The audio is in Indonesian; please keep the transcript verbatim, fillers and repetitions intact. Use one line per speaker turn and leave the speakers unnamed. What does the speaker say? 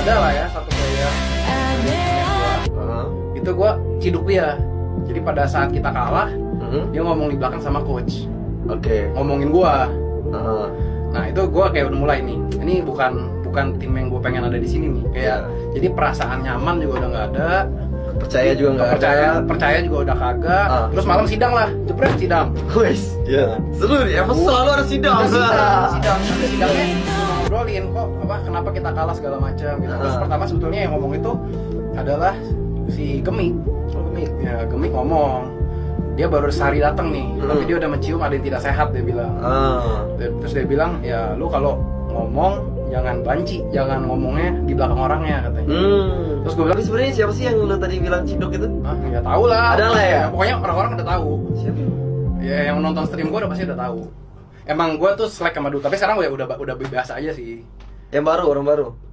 ada lah ya satu player
Uh-huh.
itu gue ciduk dia. Jadi pada saat kita kalah,
Uh-huh.
dia ngomong di belakang sama coach,
Oke.
ngomongin gue.
Uh-huh.
Nah itu gue kayak udah mulai nih, ini bukan bukan tim yang gue pengen ada di sini nih. Kayak
Yeah.
jadi perasaan nyaman juga udah nggak ada,
Percaya juga nggak
percaya
ada.
percaya juga udah kagak.
Ah.
Terus malam sidang lah, jepret sidang.
Wes, ya. Seru nih, emang selalu ada sidang.
Udah sidang, sidang, udah sidangnya ngobrolin kok apa kenapa kita kalah segala macam gitu. Terus
Ah.
pertama sebetulnya yang ngomong itu adalah si Gemik. Oh, Gemik. Ya, Gemik ngomong. Dia baru sehari datang nih,
Hmm.
tapi dia udah mencium ada yang tidak sehat, dia bilang.
Ah.
Terus dia bilang, "Ya, lu kalau ngomong jangan banci, jangan ngomongnya di belakang orangnya," katanya.
Hmm.
Terus gue bilang,
Tapi sebenarnya siapa sih yang lu tadi bilang ciduk itu?
"Ah, ya tahu lah."
Ada lah ya?
Pokoknya orang-orang udah tahu.
Siapa?
Ya yang nonton stream gue udah pasti udah tahu. Emang gue tuh selek sama dulu, tapi sekarang gue ya udah udah biasa aja sih.
Yang baru, orang baru.